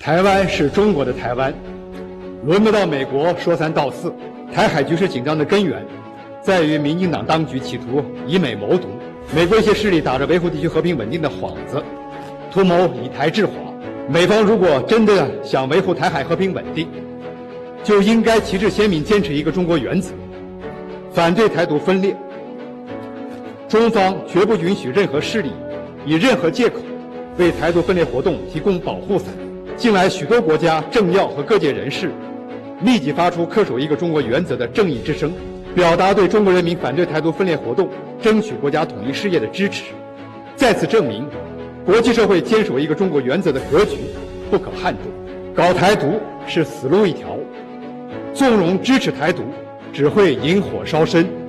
台湾是中国的台湾，轮不到美国说三道四。台海局势紧张的根源，在于民进党当局企图以美谋独，美国一些势力打着维护地区和平稳定的幌子，图谋以台制华。美方如果真的想维护台海和平稳定，就应该旗帜鲜明坚持一个中国原则，反对台独分裂。中方绝不允许任何势力以任何借口为台独分裂活动提供保护伞。近来许多国家政要和各界人士立即发出恪守一个中国原则的正义之声，表达对中国人民反对台独分裂活动、争取国家统一事业的支持，再次证明国际社会坚守一个中国原则的格局不可撼动。搞台独是死路一条，纵容支持台独只会引火烧身。